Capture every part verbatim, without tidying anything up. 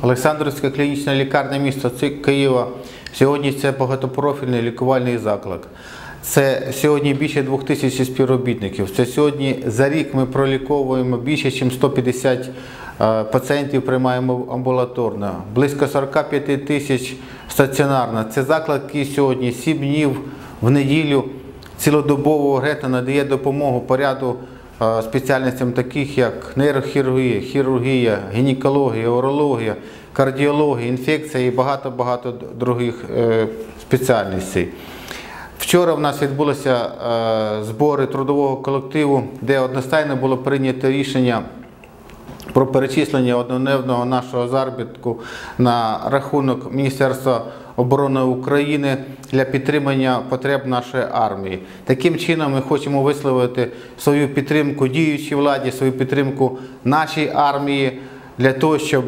Олександрівська клінічна лікарня міста Києва сьогодні це багатопрофільний лікувальний заклад. Це сьогодні більше двох тисяч співробітників. Це сьогодні за рік ми проліковуємо більше, ніж сто п'ятдесят пацієнтів приймаємо амбулаторно. Близько сорок п'ять тисяч стаціонарно. Це заклад, який сьогодні сім днів в неділю цілодобово грета надає допомогу по ряду спеціальностям таких, як нейрохірургія, хірургія, гінекологія, урологія, кардіологія, інфекція і багато-багато других спеціальностей. Вчора в нас відбулися збори трудового колективу, де одностайно було прийнято рішення про перечислення однодневного нашого заробітку на рахунок Міністерства оборони України для підтримання потреб нашої армії. Таким чином ми хочемо висловити свою підтримку діючій владі, свою підтримку нашій армії, для того, щоб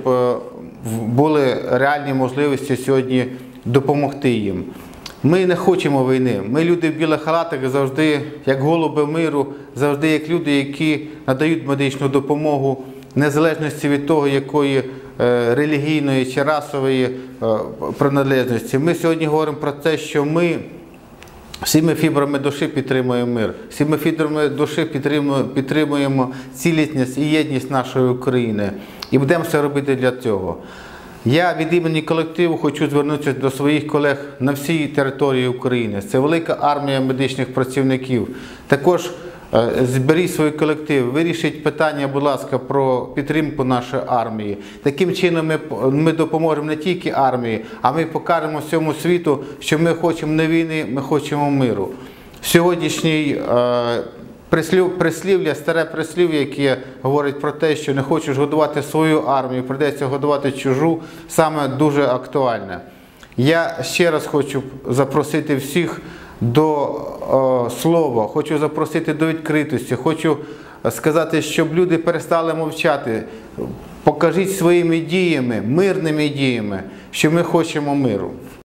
були реальні можливості сьогодні допомогти їм. Ми не хочемо війни. Ми люди в білих халатах завжди, як голуби миру, завжди як люди, які надають медичну допомогу, незалежності від того, якої релігійної чи расової приналежності. Ми сьогодні говоримо про те, що ми всіми фібрами душі підтримуємо мир, всіми фібрами душі підтримуємо, підтримуємо цілісність і єдність нашої України. І будемо все робити для цього. Я від імені колективу хочу звернутися до своїх колег на всій території України. Це велика армія медичних працівників. Також зберіть свій колектив, вирішіть питання, будь ласка, про підтримку нашої армії. Таким чином ми, ми допоможемо не тільки армії, а ми покажемо всьому світу, що ми хочемо не війни, ми хочемо миру. Сьогоднішній е, прислів, прислів'я, старе прислів'я, яке говорить про те, що не хочеш годувати свою армію, прийдеться годувати чужу, саме дуже актуальне. Я ще раз хочу запросити всіх до о, слова, хочу запросити до відкритості, хочу сказати, щоб люди перестали мовчати. Покажіть своїми діями, мирними діями, що ми хочемо миру.